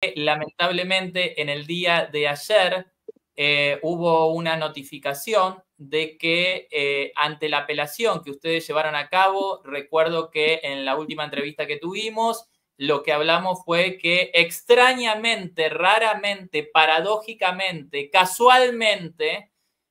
Lamentablemente, en el día de ayer hubo una notificación de que ante la apelación que ustedes llevaron a cabo, recuerdo que en la última entrevista que tuvimos, lo que hablamos fue que extrañamente, raramente, paradójicamente, casualmente,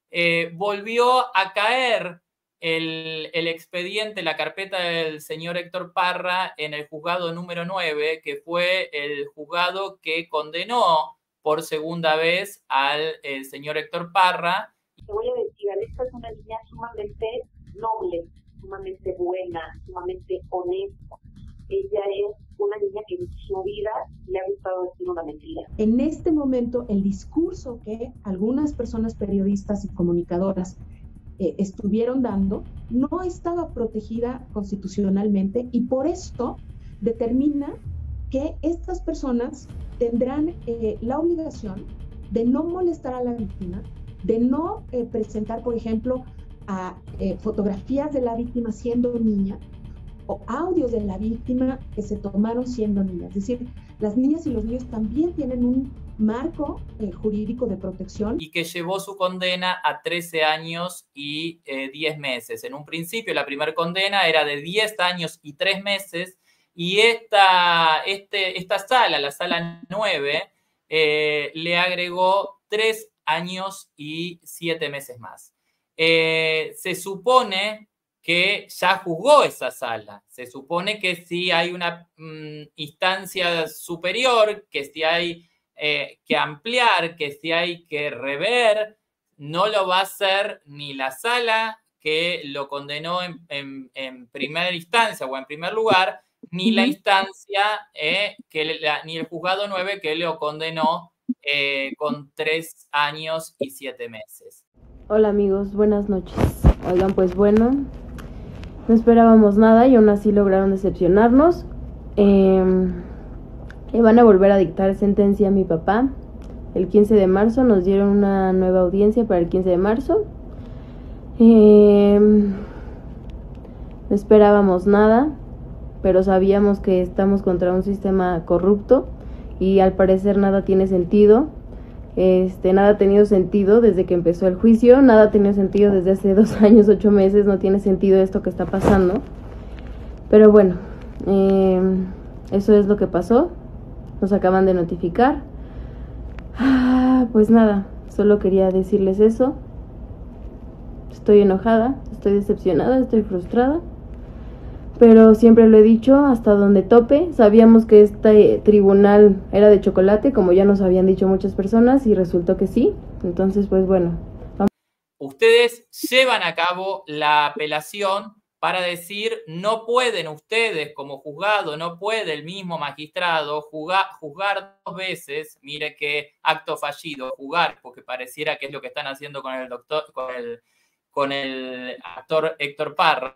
volvió a caer el expediente, la carpeta del señor Héctor Parra en el juzgado número 9, que fue el juzgado que condenó por segunda vez al señor Héctor Parra. Te voy a decir, Alexa es una niña sumamente noble, sumamente buena, sumamente honesta. Ella es una niña que en su vida le ha gustado decir una mentira. En este momento, el discurso que algunas personas periodistas y comunicadoras estuvieron dando no estaba protegida constitucionalmente y por esto determina que estas personas tendrán la obligación de no molestar a la víctima, de no presentar, por ejemplo, fotografías de la víctima siendo niña o audios de la víctima que se tomaron siendo niñas. Es decir, las niñas y los niños también tienen un marco jurídico de protección. Y que llevó su condena a 13 años y 10 meses. En un principio, la primera condena era de 10 años y 3 meses, y esta sala, la sala 9, le agregó 3 años y 7 meses más. Se supone que ya juzgó esa sala. Se supone que si hay una instancia superior, que si hay que ampliar, que si hay que rever, no lo va a hacer ni la sala que lo condenó en primera instancia o en primer lugar, ni la instancia, ni el juzgado 9 que lo condenó con 3 años y 7 meses. Hola amigos, buenas noches. Oigan, pues bueno, no esperábamos nada y aún así lograron decepcionarnos. Le van a volver a dictar sentencia a mi papá el 15 de marzo. Nos dieron una nueva audiencia para el 15 de marzo. No esperábamos nada, pero sabíamos que estamos contra un sistema corrupto y al parecer nada tiene sentido. Nada ha tenido sentido desde que empezó el juicio, nada ha tenido sentido desde hace 2 años, 8 meses, no tiene sentido esto que está pasando. Pero bueno, eso es lo que pasó, nos acaban de notificar. Pues nada, solo quería decirles eso. Estoy enojada, estoy decepcionada, estoy frustrada. Pero siempre lo he dicho, hasta donde tope. Sabíamos que este tribunal era de chocolate, como ya nos habían dicho muchas personas, y resultó que sí. Entonces, pues bueno. Ustedes llevan a cabo la apelación para decir, no pueden ustedes como juzgado, no puede el mismo magistrado juzgar 2 veces, mire qué acto fallido, juzgar, porque pareciera que es lo que están haciendo con con el actor Héctor Parra,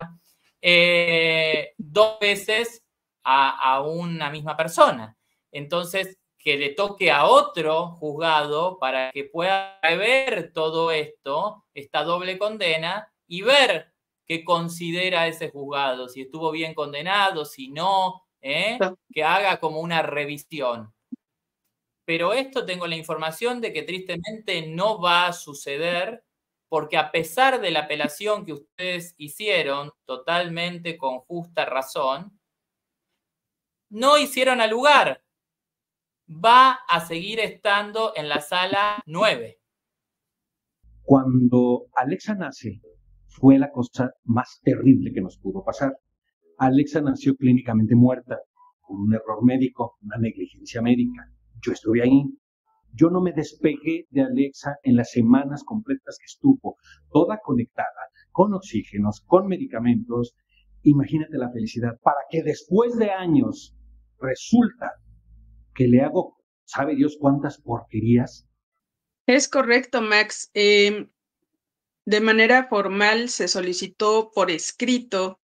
2 veces a una misma persona. Entonces, que le toque a otro juzgado para que pueda ver todo esto, esta doble condena, y ver qué considera ese juzgado, si estuvo bien condenado, si no, que haga como una revisión. Pero esto tengo la información de que tristemente no va a suceder, porque a pesar de la apelación que ustedes hicieron, totalmente con justa razón, no hicieron al lugar. Va a seguir estando en la sala 9. Cuando Alexa nace, fue la cosa más terrible que nos pudo pasar. Alexa nació clínicamente muerta, por un error médico, una negligencia médica. Yo estuve ahí. Yo no me despegué de Alexa en las semanas completas que estuvo, toda conectada, con oxígenos, con medicamentos. Imagínate la felicidad, para que después de años resulta que le hago, ¿sabe Dios cuántas porquerías? Es correcto, Max. De manera formal se solicitó por escrito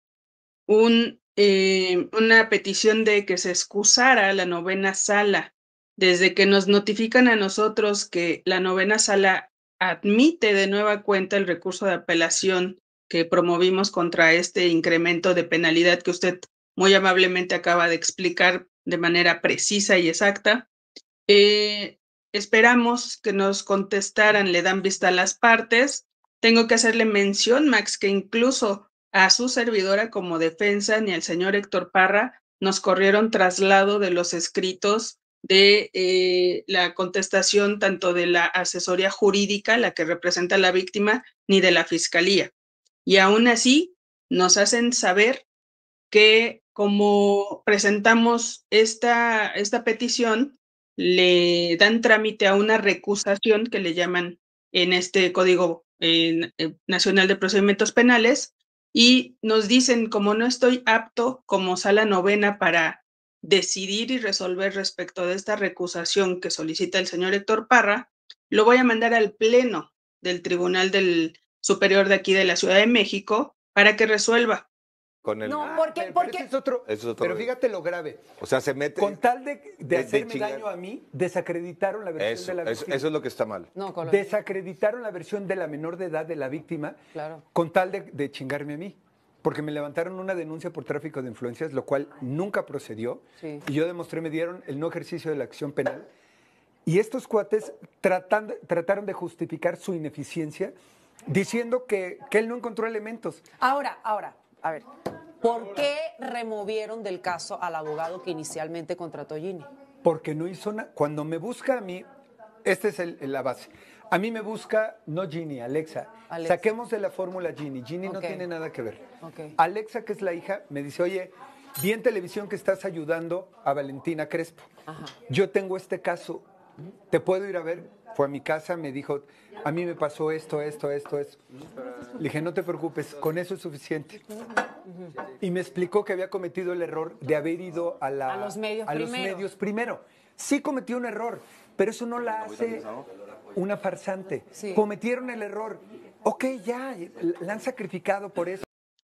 una petición de que se excusara la 9ª sala. Desde que nos notifican a nosotros que la 9ª sala admite de nueva cuenta el recurso de apelación que promovimos contra este incremento de penalidad que usted muy amablemente acaba de explicar de manera precisa y exacta, Esperamos que nos contestaran, le dan vista a las partes. Tengo que hacerle mención, Max, que incluso a su servidora como defensa ni al señor Héctor Parra nos corrieron traslado de los escritos de la contestación tanto de la asesoría jurídica, la que representa a la víctima, ni de la fiscalía. Y aún así nos hacen saber que como presentamos esta petición, le dan trámite a una recusación que le llaman en este Código Nacional de Procedimientos Penales, y nos dicen, como no estoy apto como sala novena para decidir y resolver respecto de esta recusación que solicita el señor Héctor Parra, lo voy a mandar al Pleno del Tribunal del Superior de aquí de la Ciudad de México para que resuelva. Con el... No, porque ese es otro, pero fíjate lo grave. O sea, se mete... Con tal de hacerme daño a mí, desacreditaron la versión de la víctima. Eso es lo que está mal. No, desacreditaron la versión de la menor de edad de la víctima, con tal de chingarme a mí. Porque me levantaron una denuncia por tráfico de influencias, lo cual nunca procedió. Sí. Y yo demostré, me dieron el no ejercicio de la acción penal. Y estos cuates trataron de justificar su ineficiencia diciendo que él no encontró elementos. Ahora, a ver, ¿por qué removieron del caso al abogado que inicialmente contrató Ginny? Porque no hizo nada. Cuando me busca a mí, esta es la base. A mí me busca, no Ginny, Alexa. Saquemos de la fórmula Ginny. Ginny no tiene nada que ver. Alexa, que es la hija, me dice, oye, vi en televisión que estás ayudando a Valentina Crespo. Ajá. Yo tengo este caso, ¿te puedo ir a ver? Fue a mi casa, me dijo, a mí me pasó esto. Le dije, no te preocupes, con eso es suficiente. Y me explicó que había cometido el error de haber ido a los medios primero. Sí cometió un error, pero eso no la hace una farsante. Sí. Cometieron el error. Ok, ya, la han sacrificado por eso.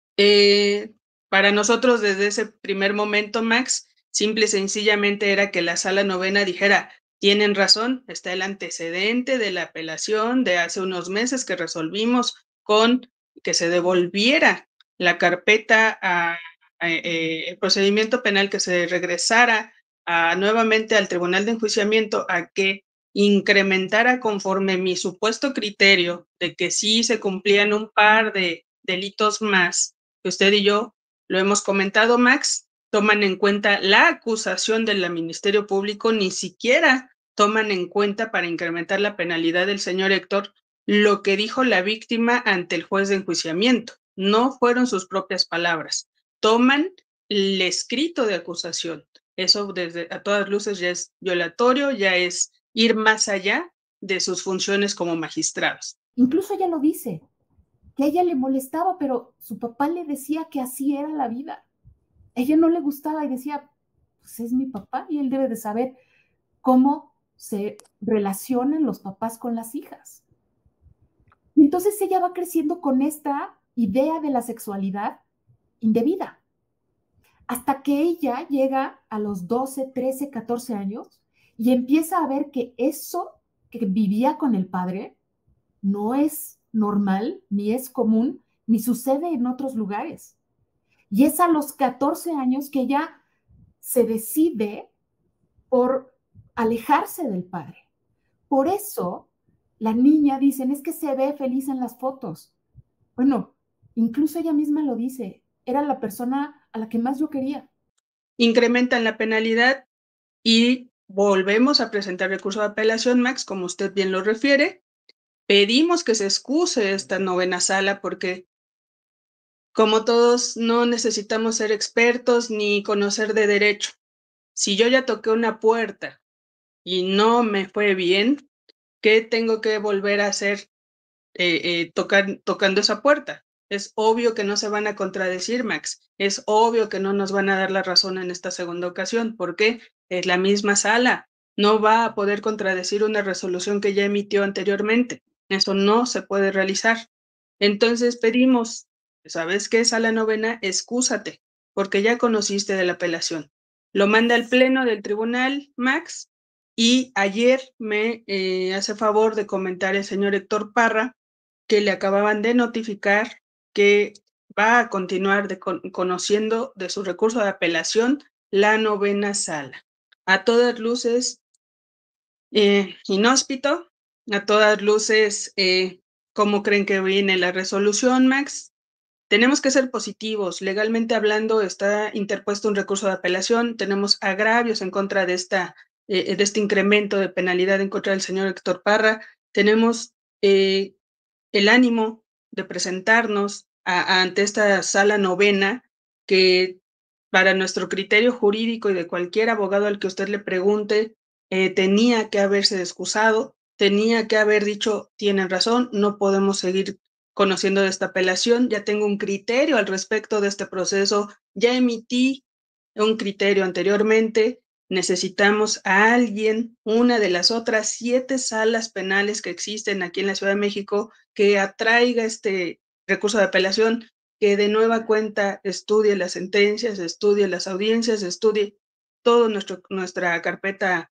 Para nosotros, desde ese primer momento, Max, simple y sencillamente era que la sala novena dijera, tienen razón, está el antecedente de la apelación de hace unos meses que resolvimos con que se devolviera la carpeta el procedimiento penal, que se regresara nuevamente al Tribunal de Enjuiciamiento a que incrementara conforme mi supuesto criterio de que sí se cumplían un par de delitos más, que usted y yo lo hemos comentado, Max, toman en cuenta la acusación del Ministerio Público, ni siquiera toman en cuenta para incrementar la penalidad del señor Héctor lo que dijo la víctima ante el juez de enjuiciamiento. No fueron sus propias palabras. Toman el escrito de acusación. Eso a todas luces ya es violatorio, ya es ir más allá de sus funciones como magistrados. Incluso ella lo dice, que a ella le molestaba, pero su papá le decía que así era la vida. A ella no le gustaba y decía, pues es mi papá y él debe de saber cómo se relacionan los papás con las hijas. Y entonces ella va creciendo con esta idea de la sexualidad indebida, hasta que ella llega a los 12, 13, 14 años y empieza a ver que eso que vivía con el padre no es normal, ni es común, ni sucede en otros lugares. Y es a los 14 años que ella se decide por alejarse del padre. Por eso, la niña dicen, es que se ve feliz en las fotos. Bueno, incluso ella misma lo dice, era la persona a la que más yo quería. Incrementan la penalidad y volvemos a presentar recurso de apelación, Max, como usted bien lo refiere. Pedimos que se excuse esta novena sala porque, como todos, no necesitamos ser expertos ni conocer de derecho. Si yo ya toqué una puerta y no me fue bien, ¿qué tengo que volver a hacer tocando esa puerta? Es obvio que no se van a contradecir, Max. Es obvio que no nos van a dar la razón en esta segunda ocasión. ¿Por qué? Es la misma sala. No va a poder contradecir una resolución que ya emitió anteriormente. Eso no se puede realizar. Entonces pedimos, ¿sabes qué, sala novena? Excúsate, porque ya conociste de la apelación. Lo manda al pleno del tribunal, Max, y ayer me hace favor de comentar el señor Héctor Parra que le acababan de notificar que va a continuar conociendo de su recurso de apelación la novena sala. A todas luces, inhóspito. A todas luces, ¿cómo creen que viene la resolución, Max? Tenemos que ser positivos. Legalmente hablando, está interpuesto un recurso de apelación. Tenemos agravios en contra de este incremento de penalidad en contra del señor Héctor Parra. Tenemos el ánimo de presentarnos ante esta sala novena que, para nuestro criterio jurídico y de cualquier abogado al que usted le pregunte, tenía que haberse excusado, tenía que haber dicho: tienen razón, no podemos seguir conociendo de esta apelación, ya tengo un criterio al respecto de este proceso, ya emití un criterio anteriormente, necesitamos a alguien, una de las otras 7 salas penales que existen aquí en la Ciudad de México, que atraiga este recurso de apelación, que de nueva cuenta estudie las sentencias, estudie las audiencias, estudie todo nuestra carpeta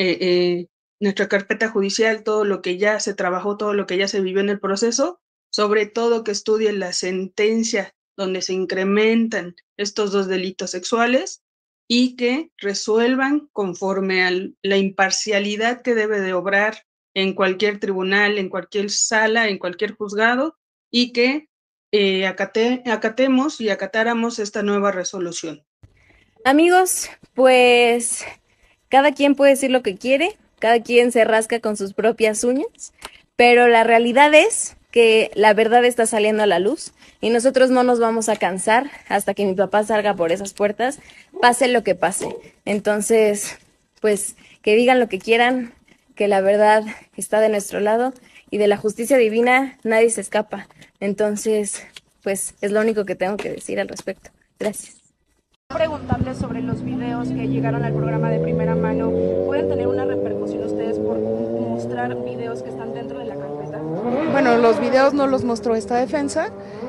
judicial, todo lo que ya se trabajó, todo lo que ya se vivió en el proceso, sobre todo que estudie la sentencia donde se incrementan estos 2 delitos sexuales y que resuelvan conforme a la imparcialidad que debe de obrar en cualquier tribunal, en cualquier sala, en cualquier juzgado, y que acatemos y acatáramos esta nueva resolución. Amigos, pues cada quien puede decir lo que quiere, cada quien se rasca con sus propias uñas, pero la realidad es que la verdad está saliendo a la luz y nosotros no nos vamos a cansar hasta que mi papá salga por esas puertas, pase lo que pase. Entonces, pues que digan lo que quieran, que la verdad está de nuestro lado y de la justicia divina nadie se escapa. Entonces, pues es lo único que tengo que decir al respecto. Gracias. Preguntarles sobre los videos que llegaron al programa de Primera Mano. ¿Pueden tener una repercusión ustedes por mostrar videos que están dentro de la carpeta? Bueno, los videos no los mostró esta defensa.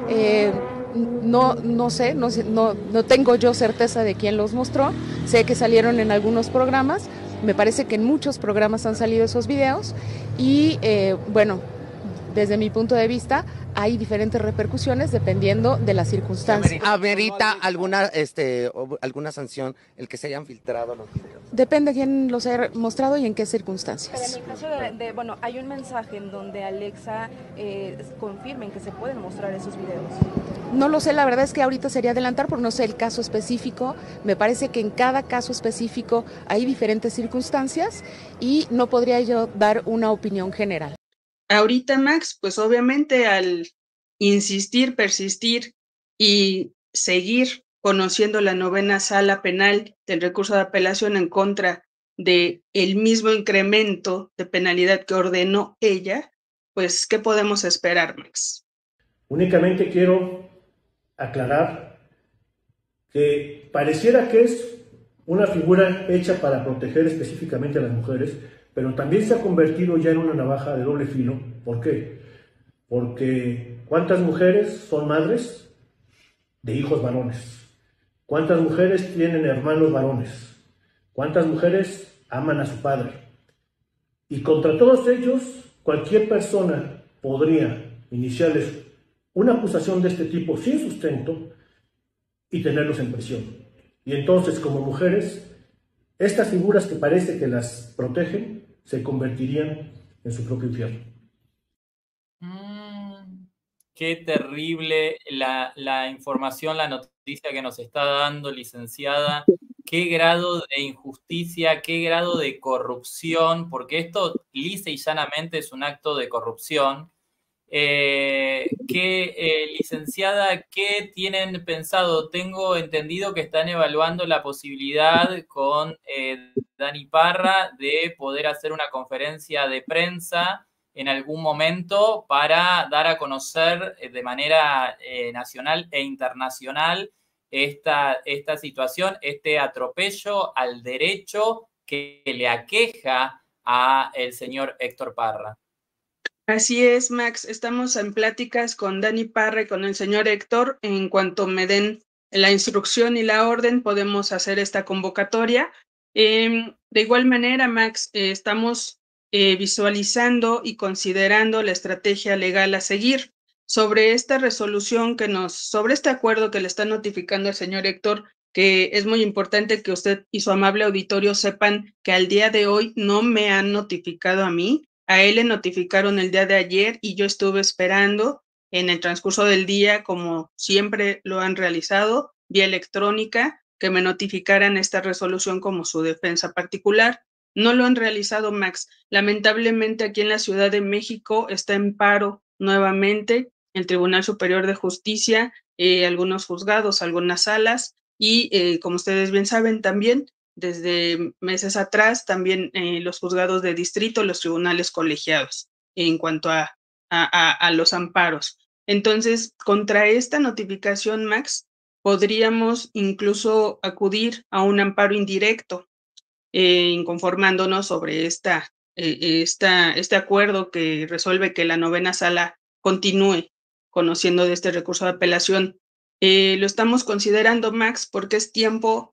No sé, no tengo yo certeza de quién los mostró. Sé que salieron en algunos programas. Me parece que en muchos programas han salido esos videos. Y bueno, desde mi punto de vista, hay diferentes repercusiones dependiendo de las circunstancias. ¿Amerita alguna sanción el que se hayan filtrado los videos? Depende de quién los haya mostrado y en qué circunstancias. Pero en el caso bueno, hay un mensaje en donde Alexa confirmen que se pueden mostrar esos videos. No lo sé, la verdad es que ahorita sería adelantar porque no sé el caso específico. Me parece que en cada caso específico hay diferentes circunstancias y no podría yo dar una opinión general. Ahorita, Max, pues obviamente al insistir, persistir y seguir conociendo la novena sala penal del recurso de apelación en contra de el mismo incremento de penalidad que ordenó ella, pues, ¿qué podemos esperar, Max? Únicamente quiero aclarar que pareciera que es una figura hecha para proteger específicamente a las mujeres, pero también se ha convertido ya en una navaja de doble filo. ¿Por qué? Porque ¿cuántas mujeres son madres de hijos varones? ¿Cuántas mujeres tienen hermanos varones? ¿Cuántas mujeres aman a su padre? Y contra todos ellos, cualquier persona podría iniciarles una acusación de este tipo sin sustento y tenerlos en prisión. Y entonces, como mujeres, estas figuras que parece que las protegen se convertirían en su propio infierno. Qué terrible la información, la noticia que nos está dando, licenciada. Qué grado de injusticia, qué grado de corrupción, porque esto lisa y llanamente es un acto de corrupción. Licenciada, ¿qué tienen pensado? Tengo entendido que están evaluando la posibilidad con Dani Parra de poder hacer una conferencia de prensa en algún momento para dar a conocer de manera nacional e internacional esta situación, este atropello al derecho que le aqueja a el señor Héctor Parra. Así es, Max. Estamos en pláticas con Dani Parra y con el señor Héctor. En cuanto me den la instrucción y la orden, podemos hacer esta convocatoria. De igual manera, Max, estamos visualizando y considerando la estrategia legal a seguir sobre esta resolución sobre este acuerdo que le está notificando el señor Héctor, que es muy importante que usted y su amable auditorio sepan que al día de hoy no me han notificado a mí, a él le notificaron el día de ayer y yo estuve esperando en el transcurso del día, como siempre lo han realizado, vía electrónica, que me notificaran esta resolución como su defensa particular. No lo han realizado, Max. Lamentablemente aquí en la Ciudad de México está en paro nuevamente el Tribunal Superior de Justicia, algunos juzgados, algunas salas, y como ustedes bien saben también, desde meses atrás, también los juzgados de distrito, los tribunales colegiados, en cuanto a los amparos. Entonces, contra esta notificación, Max, podríamos incluso acudir a un amparo indirecto, inconformándonos sobre este acuerdo que resuelve que la novena sala continúe conociendo de este recurso de apelación. Lo estamos considerando, Max, porque es tiempo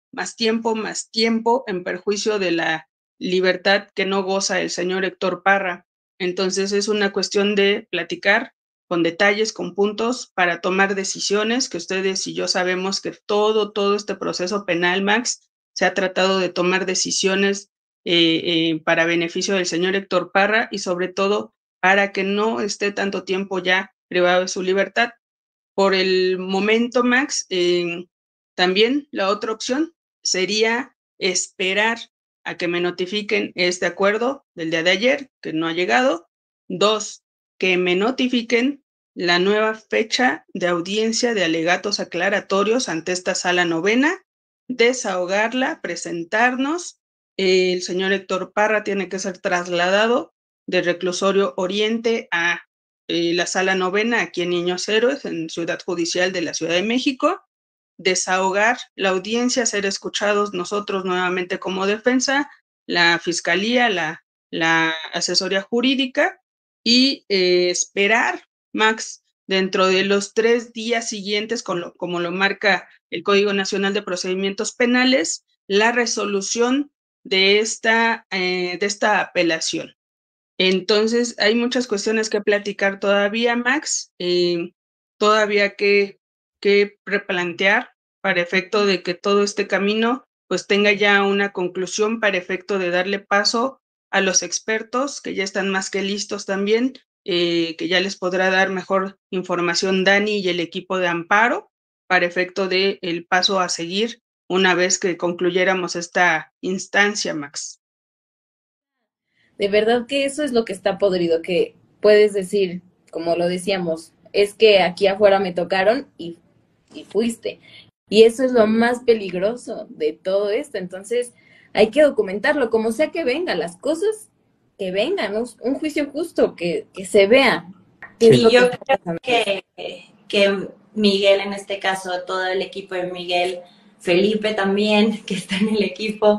en perjuicio de la libertad que no goza el señor Héctor Parra. Entonces es una cuestión de platicar con detalles, con puntos, para tomar decisiones, que ustedes y yo sabemos que todo este proceso penal, Max, se ha tratado de tomar decisiones para beneficio del señor Héctor Parra y sobre todo para que no esté tanto tiempo ya privado de su libertad. Por el momento, Max, también la otra opción sería esperar a que me notifiquen este acuerdo del día de ayer, que no ha llegado. 2, que me notifiquen la nueva fecha de audiencia de alegatos aclaratorios ante esta sala novena, desahogarla, presentarnos. El señor Héctor Parra tiene que ser trasladado del reclusorio Oriente a la sala novena aquí en Niños Héroes, en Ciudad Judicial de la Ciudad de México, desahogar la audiencia, ser escuchados nosotros nuevamente como defensa, la fiscalía, la asesoría jurídica y esperar, Max, dentro de los 3 días siguientes, como lo marca el Código Nacional de Procedimientos Penales, la resolución de esta apelación. Entonces, hay muchas cuestiones que platicar todavía, Max, todavía que replantear para efecto de que todo este camino pues tenga ya una conclusión para efecto de darle paso a los expertos que ya están más que listos también, que ya les podrá dar mejor información Dani y el equipo de amparo para efecto de el paso a seguir una vez que concluyéramos esta instancia, Max. De verdad que eso es lo que está podrido, que puedes decir, como lo decíamos, es que aquí afuera me tocaron y fuiste. Y eso es lo más peligroso de todo esto. Entonces hay que documentarlo, como sea que venga, las cosas que vengan, un juicio justo, que se vea. Y yo creo que Miguel, en este caso, todo el equipo de Miguel, Felipe también, que está en el equipo,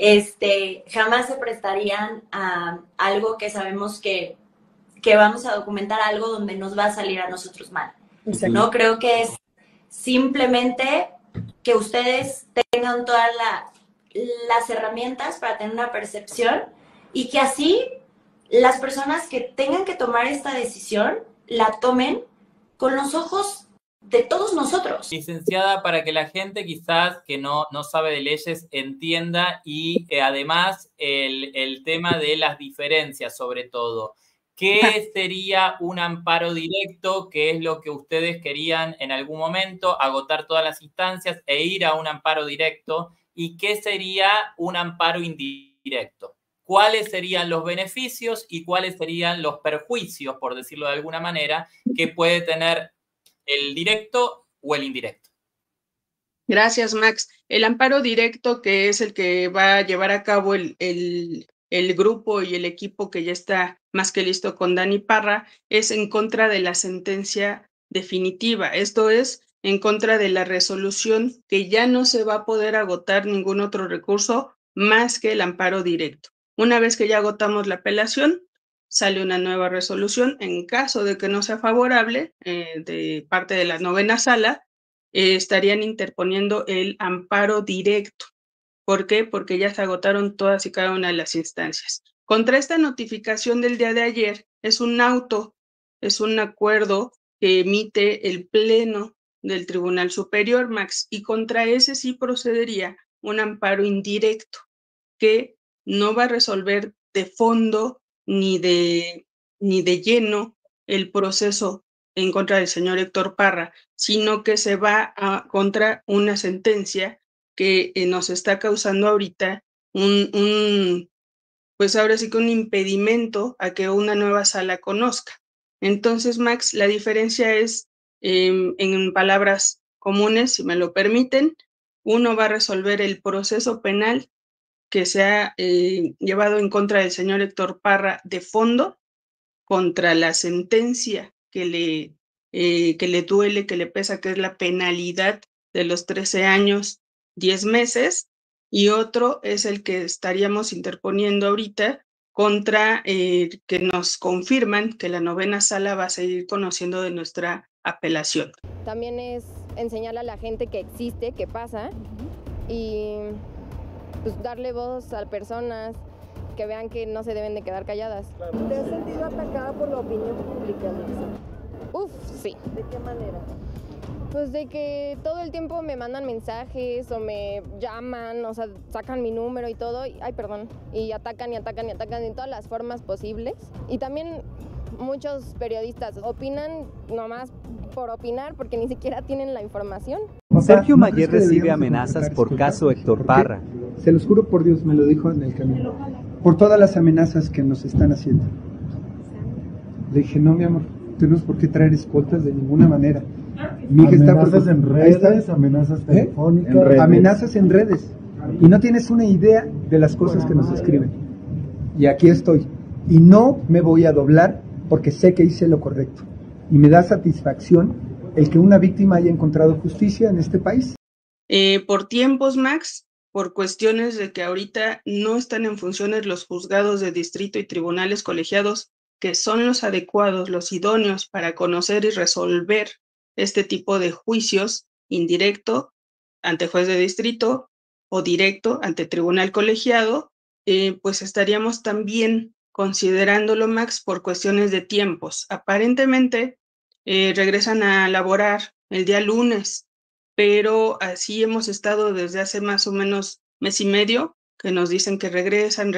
jamás se prestarían a algo que sabemos que vamos a documentar algo donde nos va a salir a nosotros mal. No creo que es simplemente que ustedes tengan todas las herramientas para tener una percepción y que así las personas que tengan que tomar esta decisión la tomen con los ojos de todos nosotros. Licenciada, para que la gente quizás que no sabe de leyes entienda y además el tema de las diferencias sobre todo. ¿Qué sería un amparo directo? ¿Qué es lo que ustedes querían en algún momento? Agotar todas las instancias e ir a un amparo directo. ¿Y qué sería un amparo indirecto? ¿Cuáles serían los beneficios y cuáles serían los perjuicios, por decirlo de alguna manera, que puede tener el directo o el indirecto? Gracias, Max. El amparo directo, que es el que va a llevar a cabo el grupo y el equipo que ya está más que listo con Dani Parra, es en contra de la sentencia definitiva. Esto es en contra de la resolución, que ya no se va a poder agotar ningún otro recurso más que el amparo directo. Una vez que ya agotamos la apelación, sale una nueva resolución. En caso de que no sea favorable de parte de la novena sala, estarían interponiendo el amparo directo. ¿Por qué? Porque ya se agotaron todas y cada una de las instancias. Contra esta notificación del día de ayer, es un auto, es un acuerdo que emite el Pleno del Tribunal Superior, Max, y contra ese sí procedería un amparo indirecto que no va a resolver de fondo ni de lleno el proceso en contra del señor Héctor Parra, sino que se va contra una sentencia que nos está causando ahorita pues ahora sí que un impedimento a que una nueva sala conozca. Entonces, Max, la diferencia es, en palabras comunes, si me lo permiten, uno va a resolver el proceso penal que se ha llevado en contra del señor Héctor Parra de fondo, contra la sentencia que le duele, que le pesa, que es la penalidad de los 13 años, 10 meses, y otro es el que estaríamos interponiendo ahorita contra que nos confirman que la novena sala va a seguir conociendo de nuestra apelación. También es enseñarle a la gente que existe, que pasa, y pues darle voz a personas que vean que no se deben de quedar calladas. ¿Te has sentido atacada por la opinión pública, Alexa? Uf, sí. ¿De qué manera? Pues de que todo el tiempo me mandan mensajes o me llaman, o sea, sacan mi número y todo, y atacan en todas las formas posibles. Y también muchos periodistas opinan nomás por opinar porque ni siquiera tienen la información. Sergio Mayer recibe amenazas por caso Héctor Parra. Se los juro por Dios, me lo dijo en el camino, por todas las amenazas que nos están haciendo. Le dije, no, mi amor, tenemos por qué traer escoltas de ninguna manera. Mi hija amenazas en redes, amenazas telefónicas. Amenazas en redes. Y no tienes una idea de las cosas que nos escriben. Y aquí estoy. Y no me voy a doblar porque sé que hice lo correcto. Y me da satisfacción el que una víctima haya encontrado justicia en este país. Por tiempos, Max, por cuestiones de que ahorita no están en funciones los juzgados de distrito y tribunales colegiados, que son los adecuados, los idóneos para conocer y resolver este tipo de juicios, indirecto ante juez de distrito o directo ante tribunal colegiado, pues estaríamos también considerándolo, Max, por cuestiones de tiempos. Aparentemente regresan a laborar el día lunes, pero así hemos estado desde hace más o menos mes y medio, que nos dicen que regresan.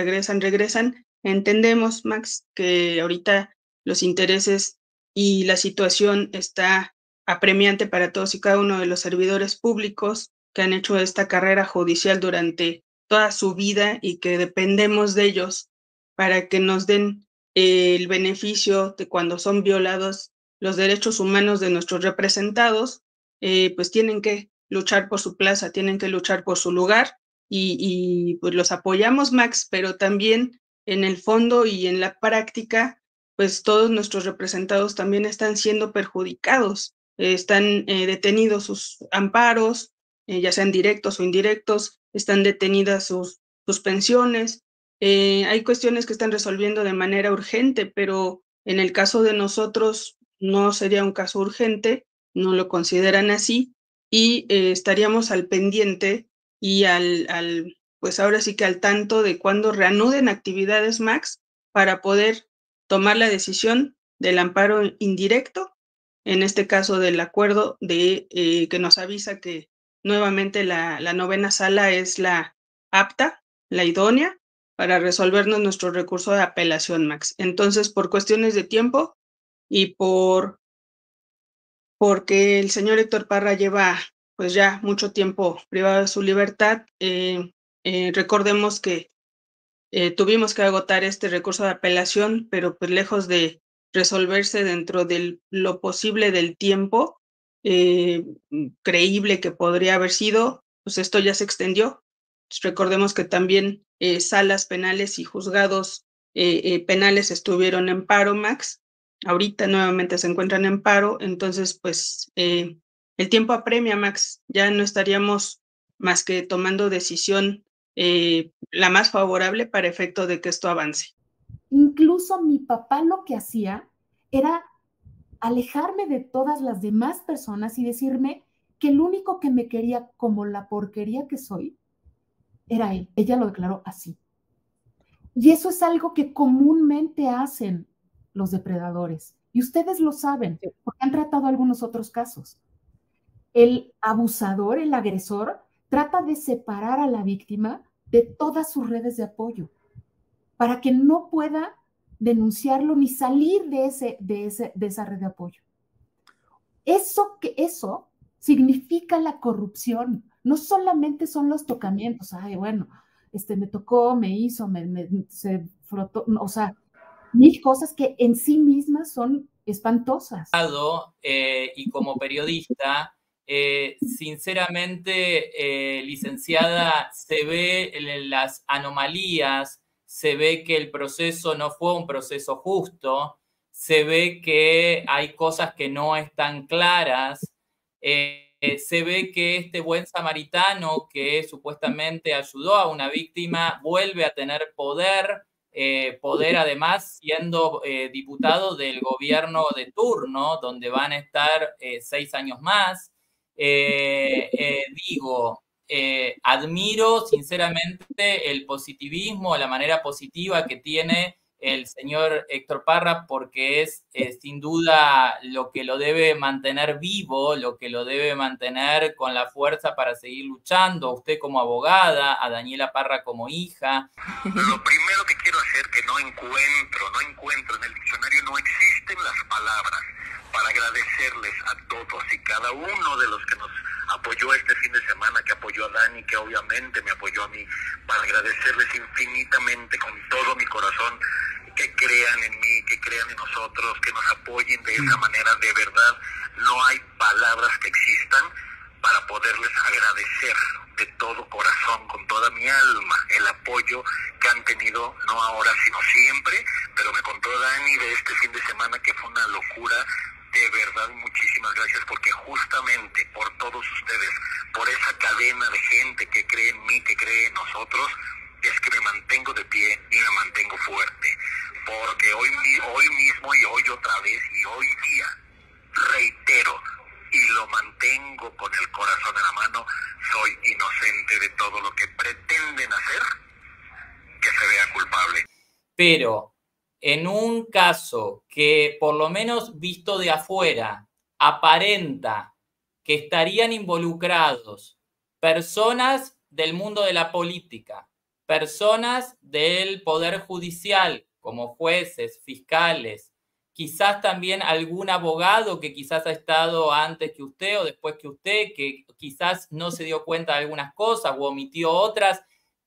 Entendemos, Max, que ahorita los intereses y la situación está apremiante para todos y cada uno de los servidores públicos que han hecho esta carrera judicial durante toda su vida y que dependemos de ellos para que nos den el beneficio de cuando son violados los derechos humanos de nuestros representados, pues tienen que luchar por su plaza, tienen que luchar por su lugar y pues los apoyamos, Max, pero también en el fondo y en la práctica, pues todos nuestros representados también están siendo perjudicados, están detenidos sus amparos, ya sean directos o indirectos, están detenidas sus pensiones. Hay cuestiones que están resolviendo de manera urgente, pero en el caso de nosotros no sería un caso urgente, no lo consideran así, y estaríamos al pendiente y pues ahora sí que al tanto de cuando reanuden actividades, Max, para poder tomar la decisión del amparo indirecto, en este caso del acuerdo de que nos avisa que nuevamente la novena sala es la apta, la idónea, para resolvernos nuestro recurso de apelación, Max. Entonces, por cuestiones de tiempo y porque el señor Héctor Parra lleva pues ya mucho tiempo privado de su libertad, recordemos que tuvimos que agotar este recurso de apelación, pero pues lejos de resolverse dentro de lo posible del tiempo creíble que podría haber sido, pues esto ya se extendió. Recordemos que también salas penales y juzgados penales estuvieron en paro, Max. Ahorita nuevamente se encuentran en paro, entonces pues el tiempo apremia, Max. Ya no estaríamos más que tomando decisión la más favorable para efecto de que esto avance. Incluso mi papá lo que hacía era alejarme de todas las demás personas y decirme que el único que me quería como la porquería que soy era él. Ella lo declaró así. Y eso es algo que comúnmente hacen los depredadores. Y ustedes lo saben, porque han tratado algunos otros casos. el abusador, el agresor, trata de separar a la víctima de todas sus redes de apoyo para que no pueda denunciarlo ni salir de esa red de apoyo. Eso significa la corrupción. No solamente son los tocamientos. Ay, bueno, me tocó, me hizo, se frotó, o sea, mil cosas que en sí mismas son espantosas. Y como periodista, sinceramente, licenciada, se ve las anomalías, se ve que el proceso no fue un proceso justo, se ve que hay cosas que no están claras, se ve que este buen samaritano que supuestamente ayudó a una víctima vuelve a tener poder además siendo diputado del gobierno de turno, donde van a estar 6 años más. Admiro sinceramente el positivismo, la manera positiva que tiene el señor Héctor Parra, porque es sin duda lo que lo debe mantener vivo, lo que lo debe mantener con la fuerza para seguir luchando. A usted como abogada, a Daniela Parra como hija. Lo primero que quiero hacer, que no encuentro en el diccionario, no existen las palabras para agradecerles a todos y cada uno de los que nos apoyó este fin de semana, que apoyó a Dani, que obviamente me apoyó a mí, para agradecerles infinitamente con todo mi corazón, que crean en mí, que crean en nosotros, que nos apoyen de esa manera. De verdad, no hay palabras que existan para poderles agradecer de todo corazón, con toda mi alma, el apoyo que han tenido, no ahora, sino siempre. Pero me contó Dani de este fin de semana que fue una locura. De verdad, muchísimas gracias, porque justamente por todos ustedes, por esa cadena de gente que cree en mí, que cree en nosotros, es que me mantengo de pie y me mantengo fuerte. Porque hoy mismo y hoy otra vez y hoy día, reitero, y lo mantengo con el corazón en la mano, soy inocente de todo lo que pretenden hacer que se vea culpable. Pero en un caso que, por lo menos visto de afuera, aparenta que estarían involucrados personas del mundo de la política, personas del Poder Judicial, como jueces, fiscales, quizás también algún abogado que quizás ha estado antes que usted o después que usted, que quizás no se dio cuenta de algunas cosas o omitió otras,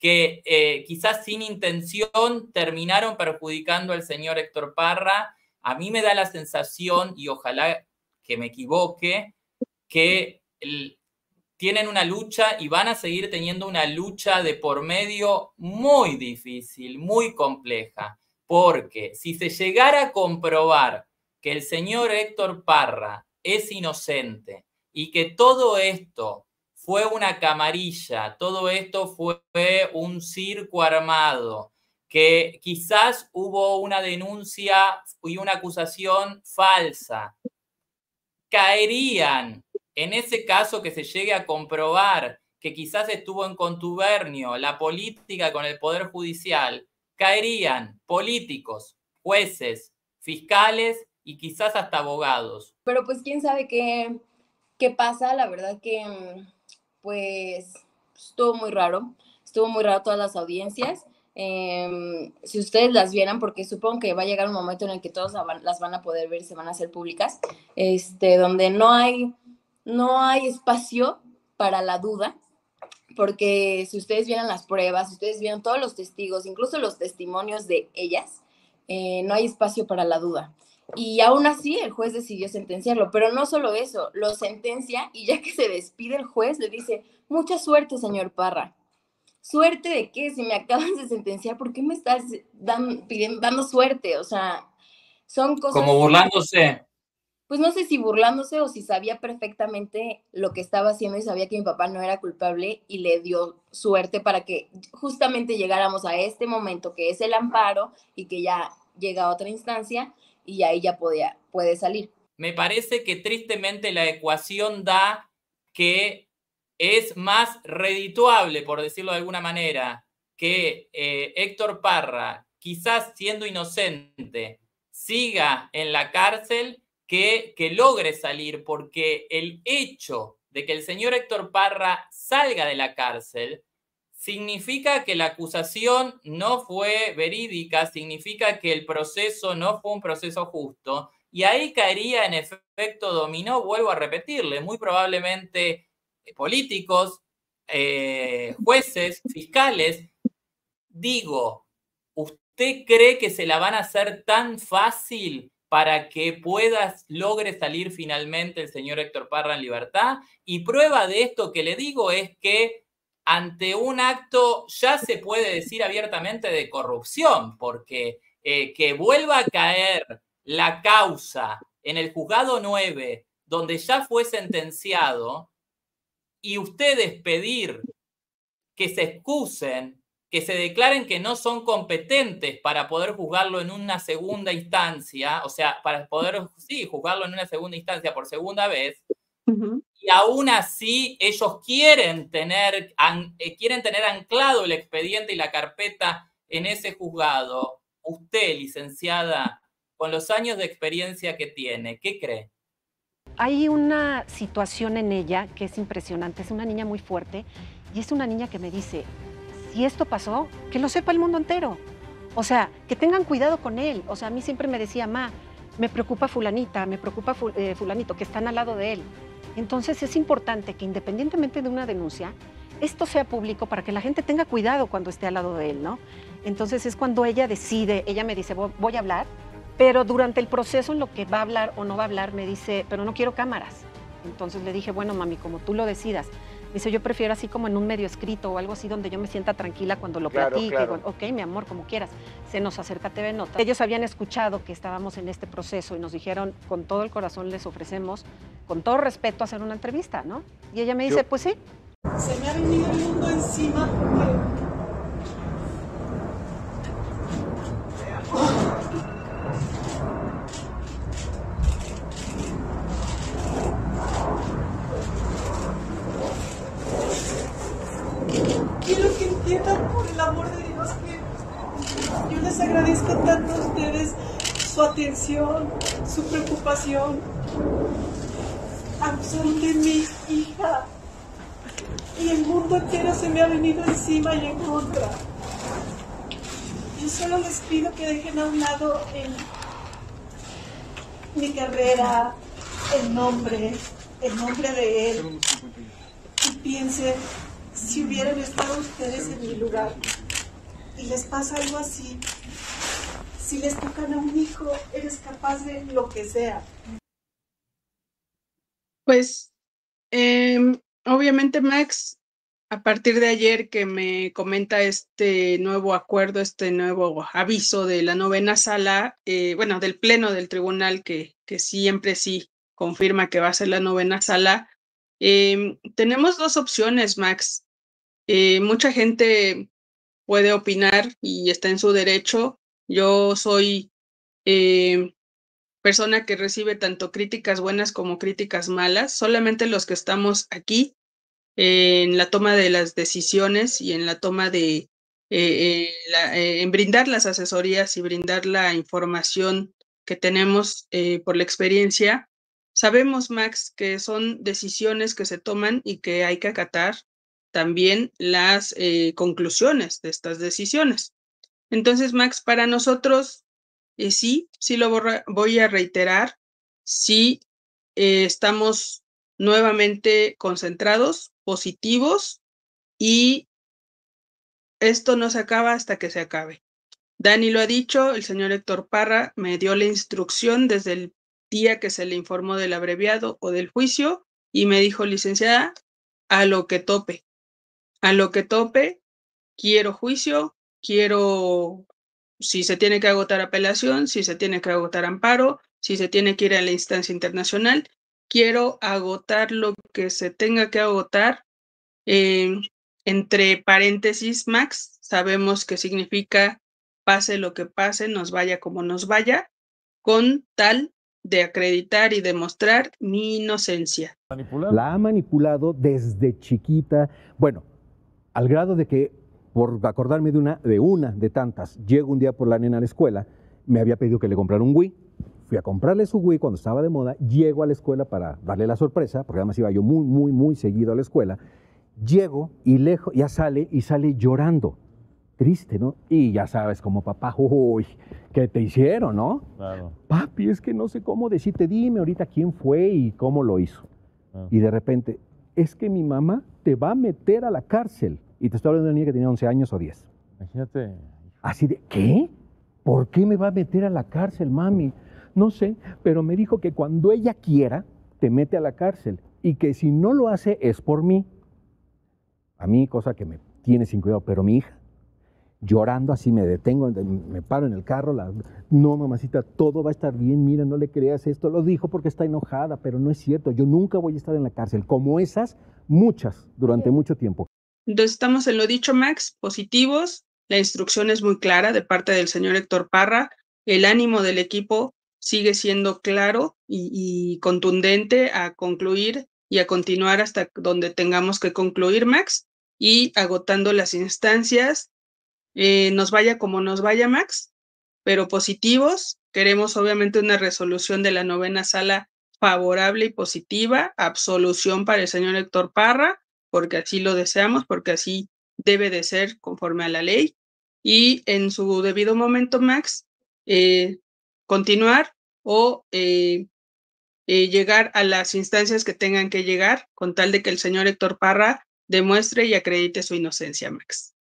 que quizás sin intención terminaron perjudicando al señor Héctor Parra. A mí me da la sensación, y ojalá que me equivoque, que tienen una lucha y van a seguir teniendo una lucha de por medio muy difícil, muy compleja, porque si se llegara a comprobar que el señor Héctor Parra es inocente y que todo esto fue una camarilla, todo esto fue un circo armado, que quizás hubo una denuncia y una acusación falsa, caerían, en ese caso que se llegue a comprobar que quizás estuvo en contubernio la política con el Poder Judicial, caerían políticos, jueces, fiscales y quizás hasta abogados. Pero pues quién sabe qué pasa. La verdad que pues estuvo muy raro todas las audiencias. Si ustedes las vieran, porque supongo que va a llegar un momento en el que todos las van a poder ver y se van a hacer públicas, donde no hay espacio para la duda, porque si ustedes vieran las pruebas, si ustedes vieran todos los testigos, incluso los testimonios de ellas, no hay espacio para la duda. Y aún así el juez decidió sentenciarlo, pero no solo eso, lo sentencia y ya que se despide el juez le dice: mucha suerte, señor Parra. ¿Suerte de qué? Si me acabas de sentenciar, ¿por qué me estás dando suerte? O sea, son cosas... Como burlándose. Pues no sé si burlándose o si sabía perfectamente lo que estaba haciendo y sabía que mi papá no era culpable y le dio suerte para que justamente llegáramos a este momento que es el amparo y que ya llega a otra instancia y ahí ya puede salir. Me parece que tristemente la ecuación da que es más redituable, por decirlo de alguna manera, que Héctor Parra, quizás siendo inocente, siga en la cárcel que logre salir, porque el hecho de que el señor Héctor Parra salga de la cárcel, significa que la acusación no fue verídica, significa que el proceso no fue un proceso justo, y ahí caería en efecto dominó, vuelvo a repetirle, muy probablemente políticos, jueces, fiscales. Digo, ¿usted cree que se la van a hacer tan fácil para que logre salir finalmente el señor Héctor Parra en libertad? Y prueba de esto que le digo es que ante un acto ya se puede decir abiertamente de corrupción, porque que vuelva a caer la causa en el juzgado 9, donde ya fue sentenciado, y ustedes pedir que se excusen, que se declaren que no son competentes para poder juzgarlo en una segunda instancia, o sea, para poder, sí, juzgarlo en una segunda instancia por segunda vez, y aún así ellos quieren tener anclado el expediente y la carpeta en ese juzgado. Usted, licenciada, con los años de experiencia que tiene, ¿qué cree? Hay una situación en ella que es impresionante, es una niña muy fuerte y es una niña que me dice, si esto pasó, que lo sepa el mundo entero. O sea, que tengan cuidado con él. O sea, a mí siempre me decía, ma, me preocupa fulanita, me preocupa fulanito, que están al lado de él. Entonces es importante que independientemente de una denuncia, esto sea público para que la gente tenga cuidado cuando esté al lado de él, ¿no? Entonces es cuando ella decide, ella me dice, voy a hablar, pero durante el proceso en lo que va a hablar o no va a hablar, me dice, pero no quiero cámaras. Entonces le dije, bueno, mami, como tú lo decidas. Me dice, yo prefiero así como en un medio escrito o algo así donde yo me sienta tranquila cuando lo platique. Claro. Ok, mi amor, como quieras. Se nos acerca TV Notas. Ellos habían escuchado que estábamos en este proceso y nos dijeron, con todo el corazón les ofrecemos, con todo respeto, hacer una entrevista, ¿no? Y ella me dice, pues sí. Se me ha venido el mundo encima porque... Quiero que entiendan, por el amor de Dios, que yo les agradezco tanto a ustedes su atención, su preocupación. Abusaron de mi hija y el mundo entero se me ha venido encima y en contra. Yo solo les pido que dejen a un lado mi carrera, el nombre de él, y piensen, si hubieran estado ustedes en mi lugar y les pasa algo así, si les tocan a un hijo, eres capaz de lo que sea. Pues, obviamente, Max, a partir de ayer que me comenta este nuevo acuerdo, este nuevo aviso de la 9ª sala, bueno, del pleno del tribunal que siempre sí confirma que va a ser la 9ª sala, tenemos dos opciones, Max. Mucha gente puede opinar y está en su derecho. Yo soy persona que recibe tanto críticas buenas como críticas malas. Solamente los que estamos aquí en la toma de las decisiones y en la toma de en brindar las asesorías y brindar la información que tenemos por la experiencia, sabemos, Max, que son decisiones que se toman y que hay que acatar también las conclusiones de estas decisiones. Entonces, Max, para nosotros, sí lo voy a reiterar, sí estamos nuevamente concentrados, positivos, y esto no se acaba hasta que se acabe. Dani lo ha dicho, el señor Héctor Parra me dio la instrucción desde el día que se le informó del abreviado o del juicio y me dijo, licenciada, a lo que tope. A lo que tope, quiero juicio, quiero, si se tiene que agotar apelación, si se tiene que agotar amparo, si se tiene que ir a la instancia internacional, quiero agotar lo que se tenga que agotar. Entre paréntesis, Max, sabemos que significa pase lo que pase, nos vaya como nos vaya, con tal de acreditar y demostrar mi inocencia. La ha manipulado desde chiquita, bueno, al grado de que, por acordarme de una de tantas, llego un día por la nena a la escuela, me había pedido que le comprara un Wii, fui a comprarle su Wii cuando estaba de moda, llego a la escuela para darle la sorpresa, porque además iba yo muy seguido a la escuela, llego y lejos, ya sale llorando, triste, ¿no? Y ya sabes, como papá, uy, ¿qué te hicieron, no? Claro. Papi, es que no sé cómo decirte, dime ahorita quién fue y cómo lo hizo. Y de repente, es que mi mamá te va a meter a la cárcel. Y te estoy hablando de una niña que tenía 11 años o 10. Imagínate. Así de, ¿qué? ¿Por qué me va a meter a la cárcel, mami? No sé, pero me dijo que cuando ella quiera, te mete a la cárcel. Y que si no lo hace, es por mí. A mí, cosa que me tiene sin cuidado, pero mi hija, llorando así, me detengo, me paro en el carro, no, mamacita, todo va a estar bien, mira, no le creas esto. Lo dijo porque está enojada, pero no es cierto. Yo nunca voy a estar en la cárcel. Como esas, muchas, durante mucho tiempo. Entonces estamos en lo dicho, Max, positivos. La instrucción es muy clara de parte del señor Héctor Parra. El ánimo del equipo sigue siendo claro y contundente a concluir y a continuar hasta donde tengamos que concluir, Max, y agotando las instancias, nos vaya como nos vaya, Max, pero positivos. Queremos obviamente una resolución de la 9ª sala favorable y positiva, absolución para el señor Héctor Parra, porque así lo deseamos, porque así debe de ser conforme a la ley, y en su debido momento, Max, continuar o llegar a las instancias que tengan que llegar con tal de que el señor Héctor Parra demuestre y acredite su inocencia, Max.